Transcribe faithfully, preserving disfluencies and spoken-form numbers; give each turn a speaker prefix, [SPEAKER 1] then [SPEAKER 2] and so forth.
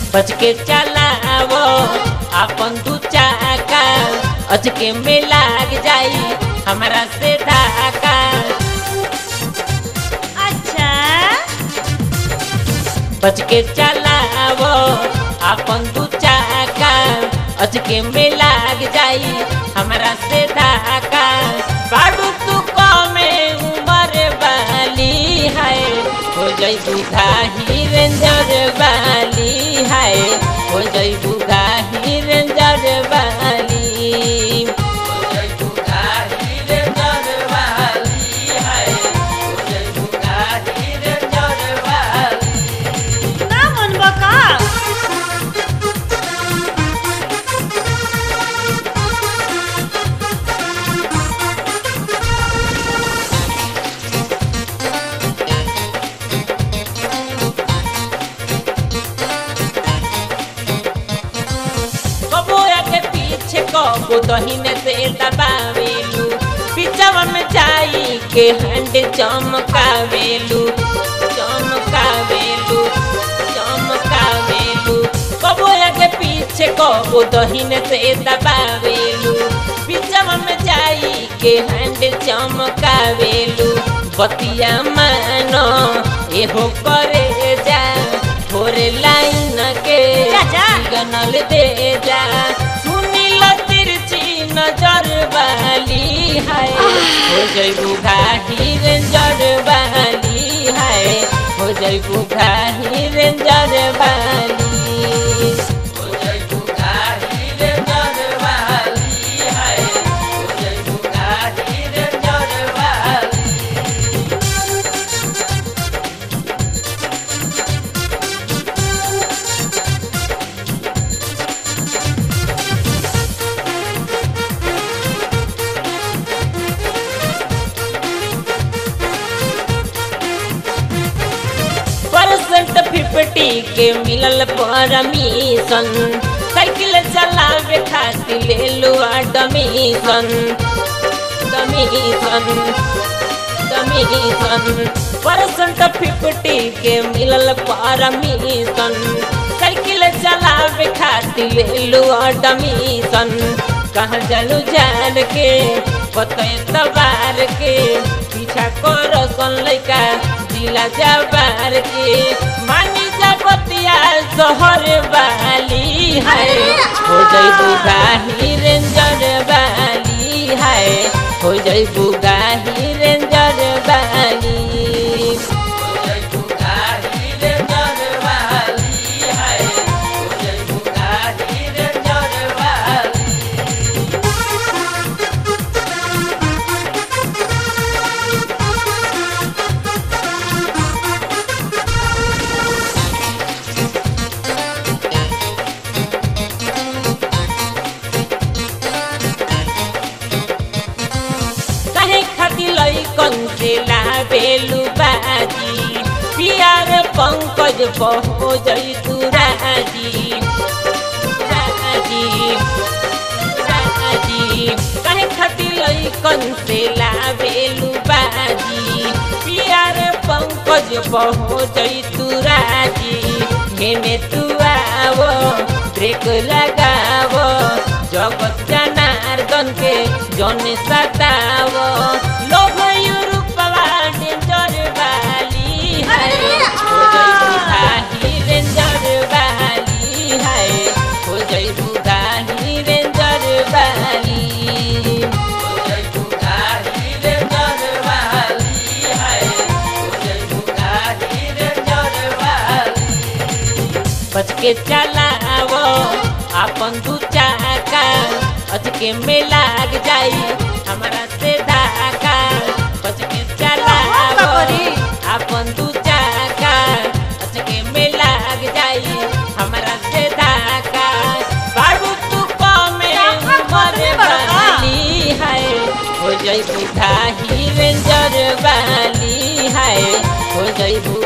[SPEAKER 1] बच के चलावो अपन दू चाका अचके में लाग जाई हमरा से धाका।
[SPEAKER 2] अच्छा
[SPEAKER 1] बच के चलावो अपन दू चाका अचके में लाग जाई हमरा से धाका। बाबू तू कमे उम्र वाली है हो जाई बुढ़ा ही रेंजर वाली है हो जाई बुढ़ा ही रेंजर वाली हो जाई बुढ़ा ही रेंजर वाली है हो जाई बुढ़ा ही रेंजर वाली।
[SPEAKER 2] ना मन बका को दहीने से दबावेलू पिछवा में जाई के हंड चमकावेलू चमकावेलू चमकावेलू कबो आगे पीछे कबो दहीने से दबावेलू पिछवा में जाई के हंड चमकावेलू। बतिया मानो एहो करे जा थोड़े लाइन के गनल दे जा नजर वाली है हो जाई बुढ़ा ही रेंजर वाली है हो जाई बुढ़ा ही रेंजर वाली हो जाई बुढ़ा ही रेंजर वाली है हो जाई बुढ़ा ही रेंजर वाली। फिफ्टी के मिलल परमिशन साइकिल चलावे खातिर ले लो एडमिशन डमिशन डमिशन परसेंट फिफ्टी के मिलल परमिशन साइकिल चलावे खातिर ले लो एडमिशन। कहाँ चलू जान के पते तबार के पीछा करो सन लइका जिला जबार के मानी जबतिया शहर वाली है हो जाई बुढ़ा ही रेंजर वाली है हो जाई बुढ़ा ही रेंजर वाली हो जाई बुढ़ा ही रेंजर वाली है हो जाई बुढ़ा ही रेंजर वाली। बेलू बाजी पियार पंकज बहो जई तू राजी राजी राजी कहे खातिर लइकन से लावेलू बाजी पियार पंकज बहो जई तू राजी। हेने तू आवो ब्रेक लगावो जगत जनार्दन के जन सतावो लोभ रेंजर वाली है हो जाई बुढ़ा ही रेंजर वाली है हो जाई बुढ़ा ही रेंजर वाली हो जाई बुढ़ा ही रेंजर वाली है हो जाई बुढ़ा ही रेंजर वाली। बच के चलावो अपन दू चाका अचके में लाग जाई हमरा से धाका। बच के चलावो अपन दू चाका अचके में लाग जाई हमरा से धाका। बाबू तू कमे उम्र वाली है हो जाई बुढ़ा ही रेंजर वाली है हो जाई